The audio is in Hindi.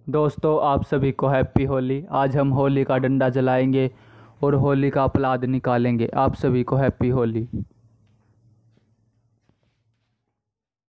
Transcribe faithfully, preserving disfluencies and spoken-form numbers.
दोस्तों, आप सभी को हैप्पी होली। आज हम होली का डंडा जलाएंगे और होली का अपराध निकालेंगे। आप सभी को हैप्पी होली।